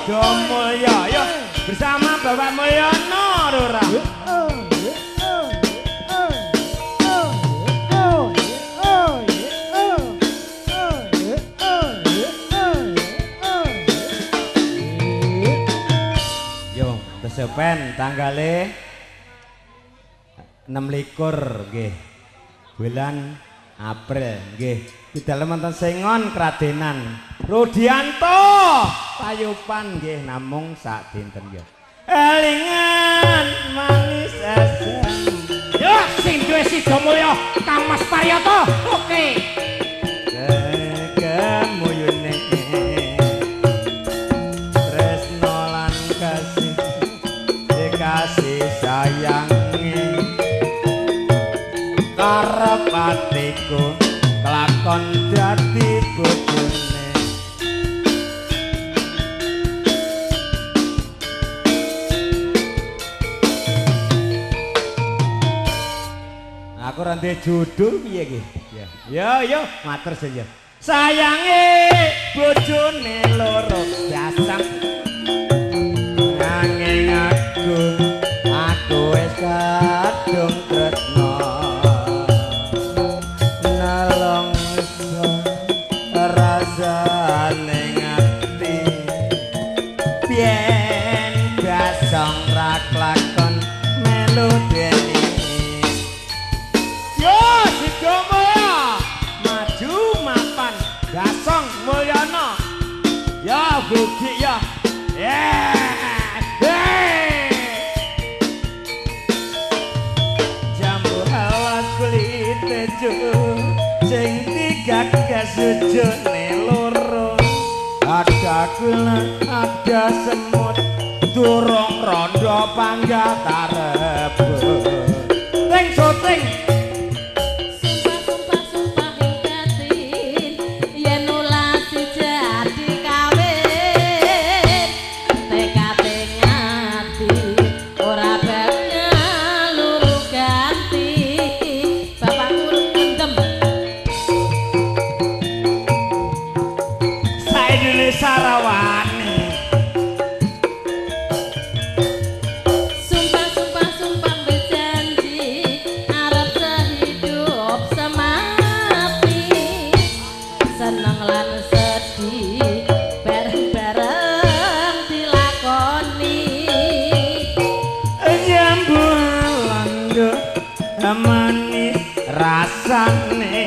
Sidomulyo yo bersama Bapak Mulyono Lurah. Yo, tesepen tanggale 26 nggih. Bulan April nggih. Di dalem wonten Sengon Kradenan. Rudianto Payupan nggih namung sak dinten nggih. Elingan manis asam. Yo sing duwe Sidomulyo Kang Mas Paryoto. Oke. Kemuyune tresno lan kasih sayange karep atiku kelakon dadi bojone. Aku rante judul piye iki? Ya. Yo matur saja. Sayange bojone loro dasang nanging aku wis kadung tresno nalongso rasane ngati yen dasang ra klakon melu deni. Yo Sidomulyo maju mapan Dasong Mulyono ya bukti ya. Jambu alas kulit tejo sing digagas sujune loro. Ada gula ada semut durung rondo panggah tarebut. Ting syuting Sarawani sumpah berjanji arep sehidup semati seneng lan sedih bareng-bareng dilakoni jambu londo manis rasane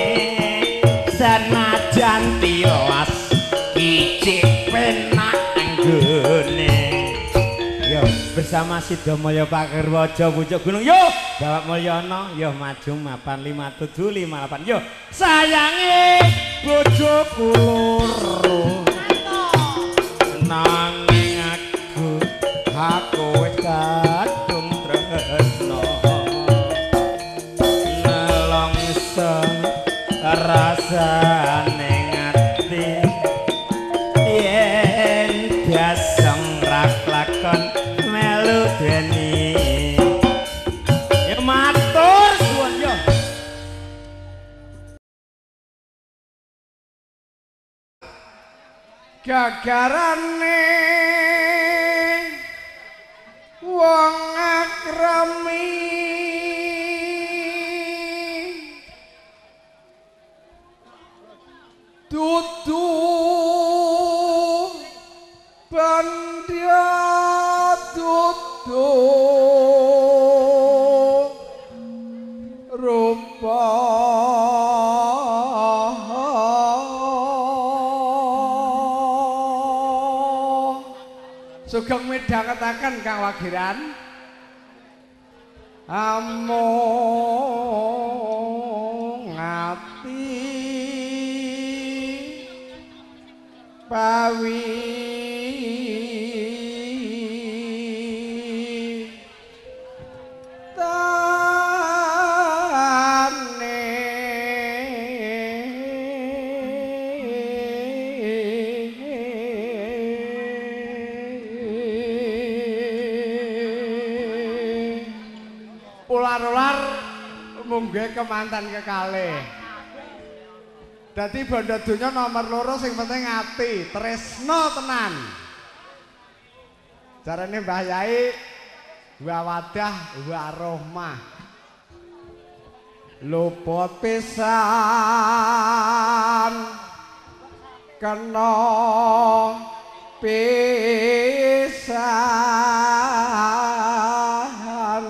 senajan tiwas icik penak anggone. Yo bersama Sidomulyo Pak Kerwaja pucuk gunung. Yo Bapak Mulyono yo maju mapan 5758. Yo sayange bojoku loro nanging aku wis kadung tresno nelongso rasane lakon melu deni. Ya matur suwun yo. Gagarane wong akrami dudu bandya dudu rupa sugeng midhangetaken Kang Wagiran amung ati pawi ular-ular munggah kemantan kekalih. Dadi bondo donya nomor loro sing penting ati, tresno tenan. Carane Mbah Yai wa wadah wa rohmah. Luput pisan kena pisan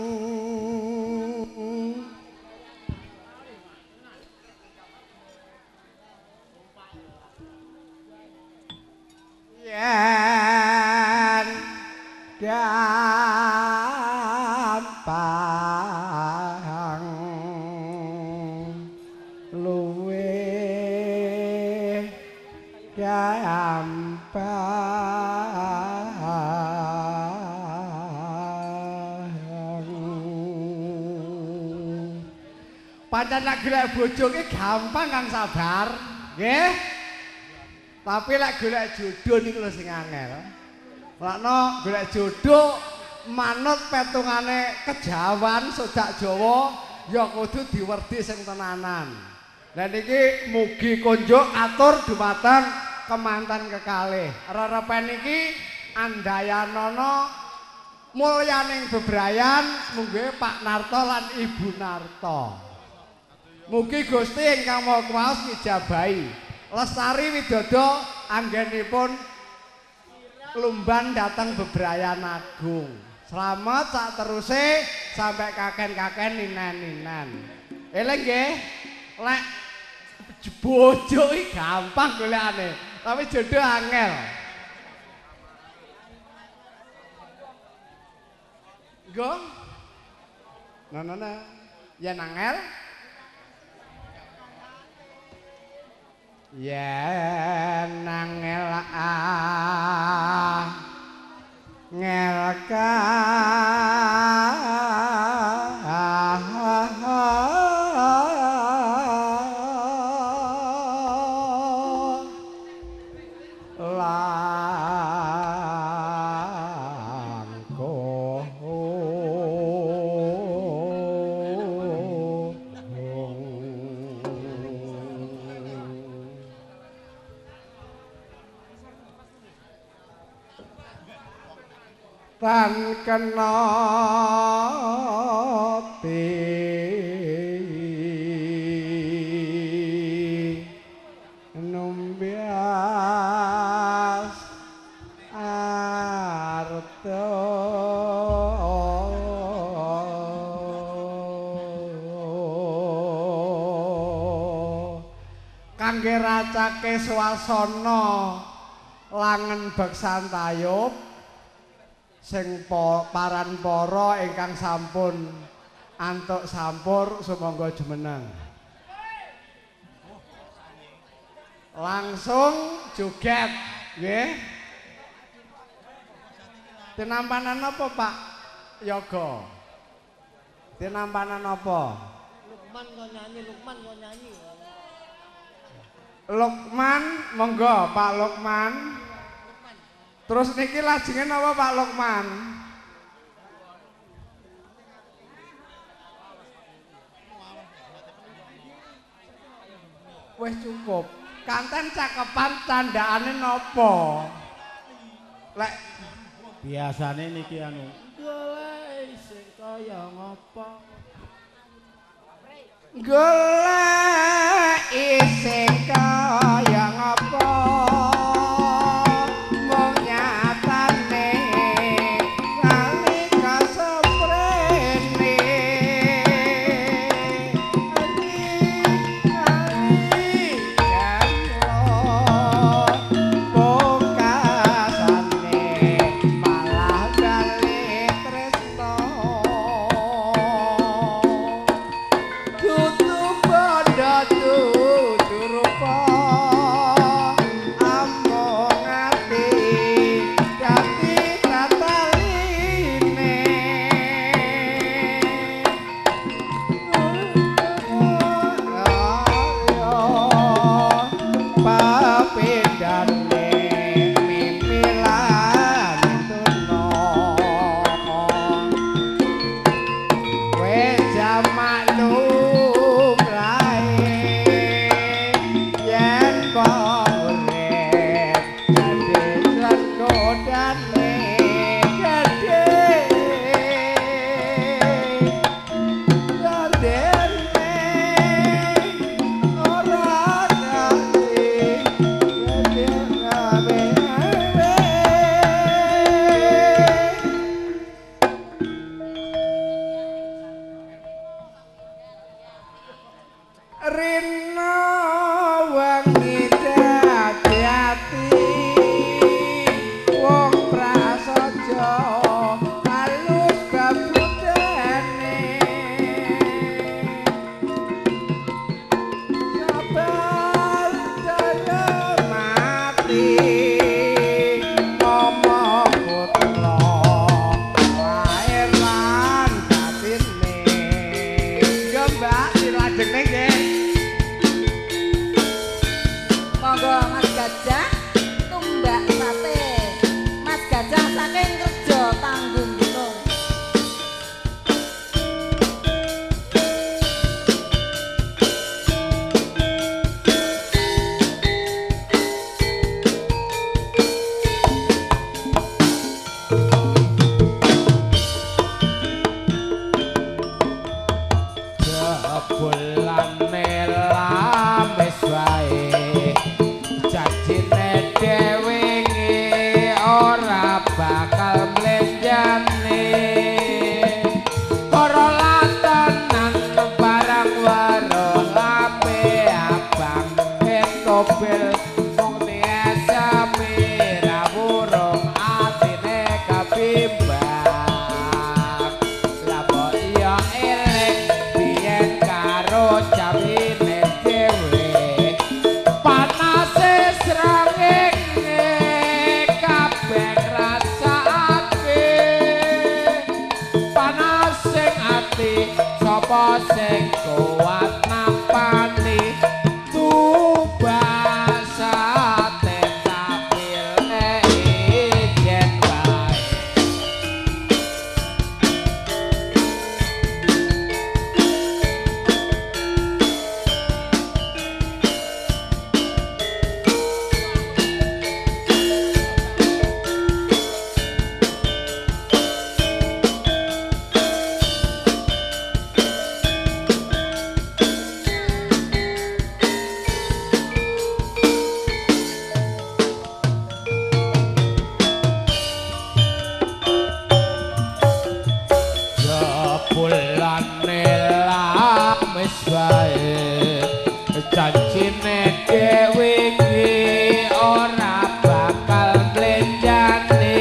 yen gampang luwih pancen nek golek bojo ki gampang Kang Sabar, nggih. Tapi lek golek jodoh niku lho sing angel. Lakno golek jodoh manut petungane kejawan sodak Jawa ya kudu diwerdi sing tenanan. Lah niki mugi kunjuk atur dumateng kemanten kekalih. Rerepen iki andayanana mulyaning bebrayan mungguh Pak Narto lan Ibu Narto. Mugi Gusti ingkang Maha Kuwasa ngijabahi. Lestari Widodo anggenipun lumban dateng bebrayan agung. Selamat sak teruse sampai kaken-kaken ninen-ninen. Eling nggih, lek bojo iki gampang golekane, tapi jodoh angel. Nggo? Nah. Yen angel yen angel ngelka tan kena numbias arto kangge racake swasana langen beksantayup sing paran para ingkang sampun antuk sampur sumangga jumeneng. Langsung joget nggih. Tinampanan apa Pak Yoga? Tinampanan apa? Lukman kok nyanyi, Lukman kok nyanyi. Lukman, monggo Pak Lukman. Terus niki lajenge napa Pak Lukman? Wis cukup. Kanten cakepan candhaane napa? Lek Biasane niki anu golek sing kaya ngapa? Golek sing kaya ngapa? Tutu padha tutu rupa saking kerja tanggung gunung. Bulan melam wis wae janjine dhewe ora bakal mlenjane para latanan barang weruh lambe abang ketopel mung biasa mira burung atine kabimbang lapor iya elek biyen karo jamine dhewe panase srengenge kabeh rasake panas sing ati sapa sing kuat nampani tubasate tapile ijen bae bulan melam wis wae janjine dhewe iki ora bakal mlenjane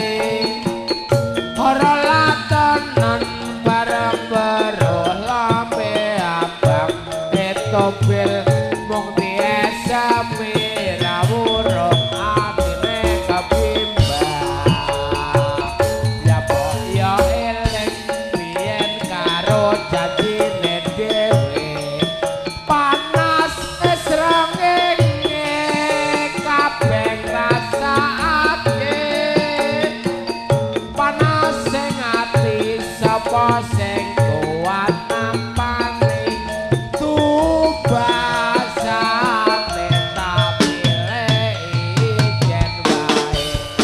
ora latanan bareng weruh lambe abang ketopel mung biasa mira burung atine kabimbang ya po ya eleng biyen karo janjine dhewe panas srengenge kabeh rasake panas sing ati sapa sing kuat nampane tubasane tapile ijen wae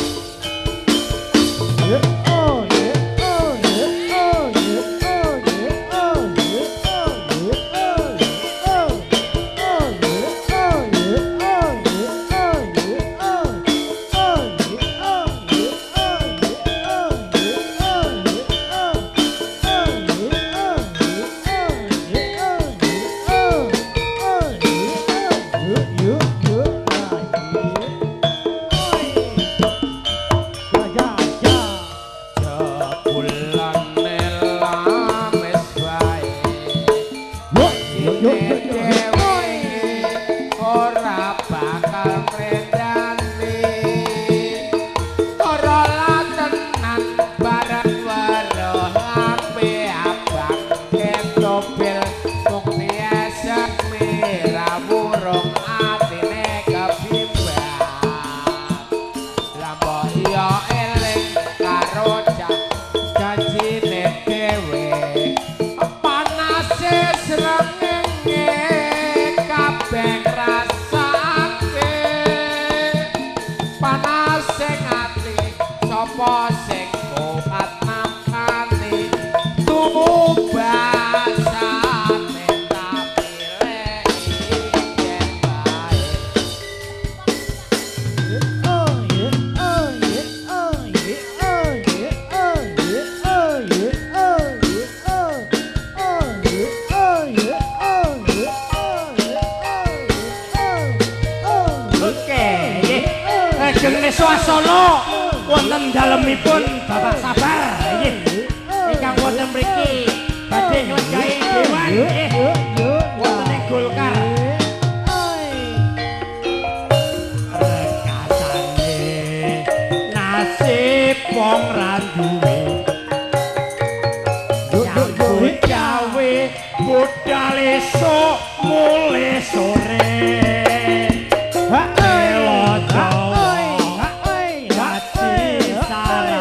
bulan melam wis wae dhewe ora bakal mrendane ora latenan bareng weruh lambe abang ketopel mung biasa mira burung atine kabimbang lambo iya eling karo janjine dhewe panase srengenge kabeh rasake panas sing ati sapa sing kuat nampane tubasane tapile ijen bae Jenenge swasana wonten dalemipun Bapak Sabar nggih. Ingkang wonten mriki badhe nglenjahi dewan nggih. Wonten ing Golkar. Rekasane nasib wong ra duwe. Nyambut gawe budal esuk mulai sore. Elo Jawa hati sarang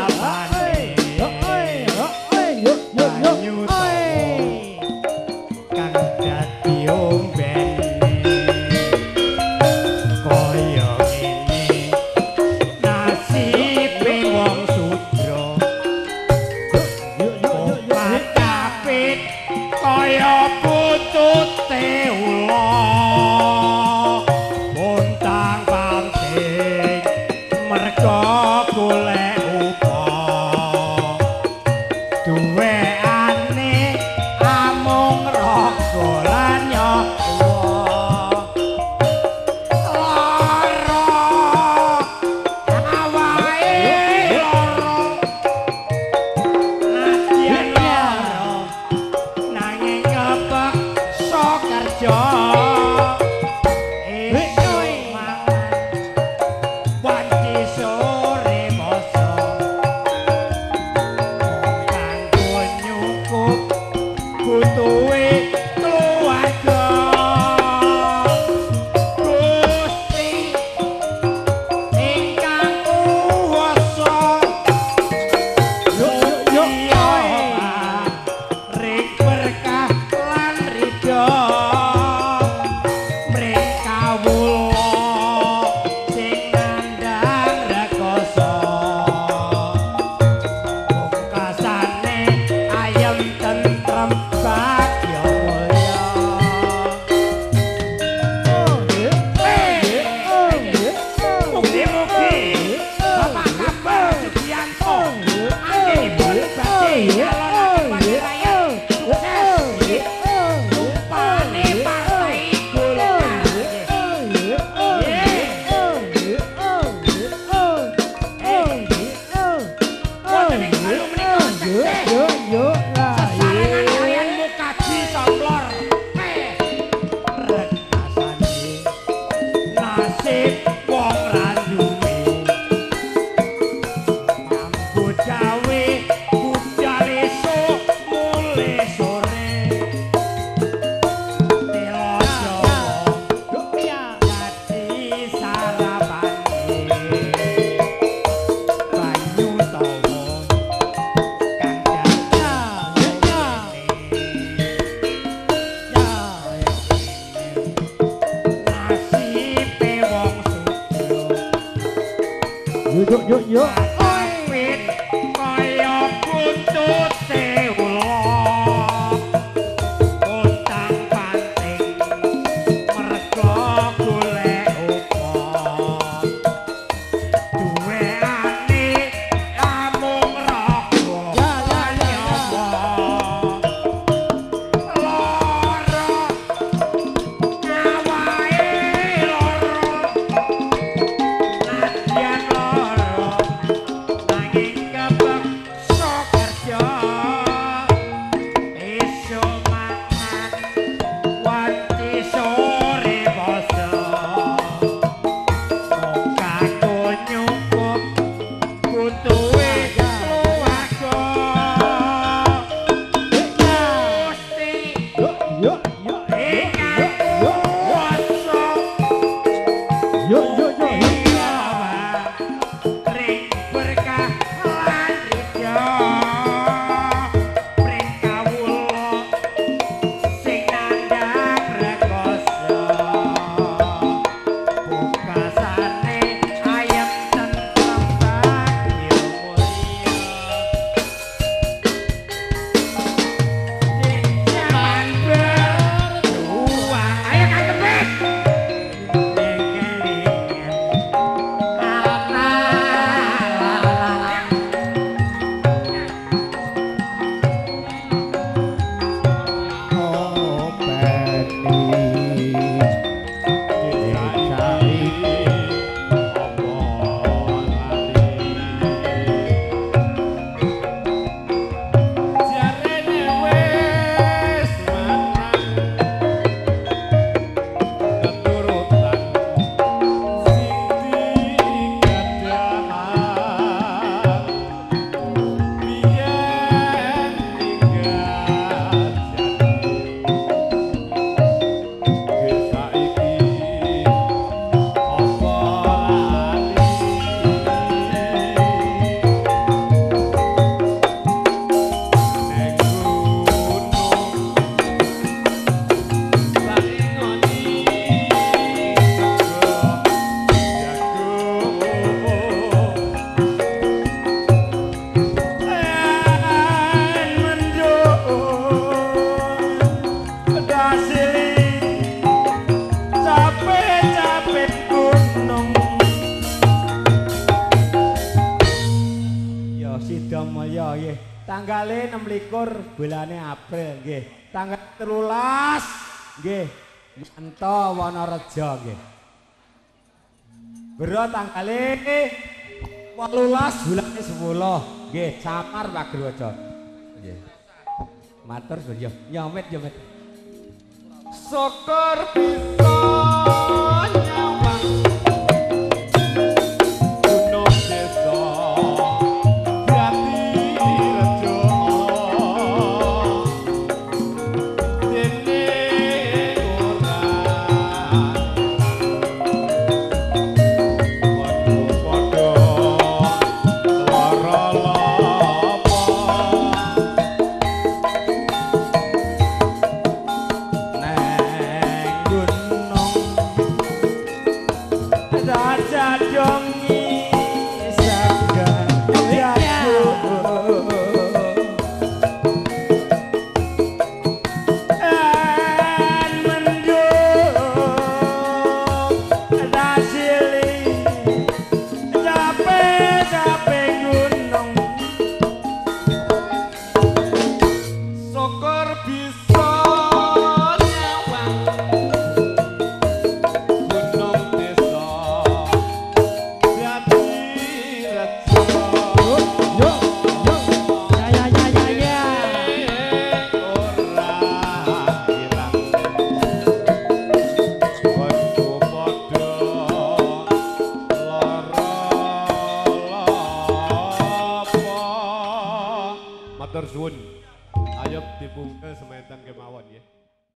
Yuk yuk. Pit kaya buntute ula utang panting mergo golek upah duweane amung rokok Tanggale 26 bulane April nggih. Tanggal 13 nggih. Manto Wonorejo nggih. Bro tanggale 18 bulane 10 nggih, Camar Pagerwaja. Nggih. Matur yo, nyomit. Syukur bisa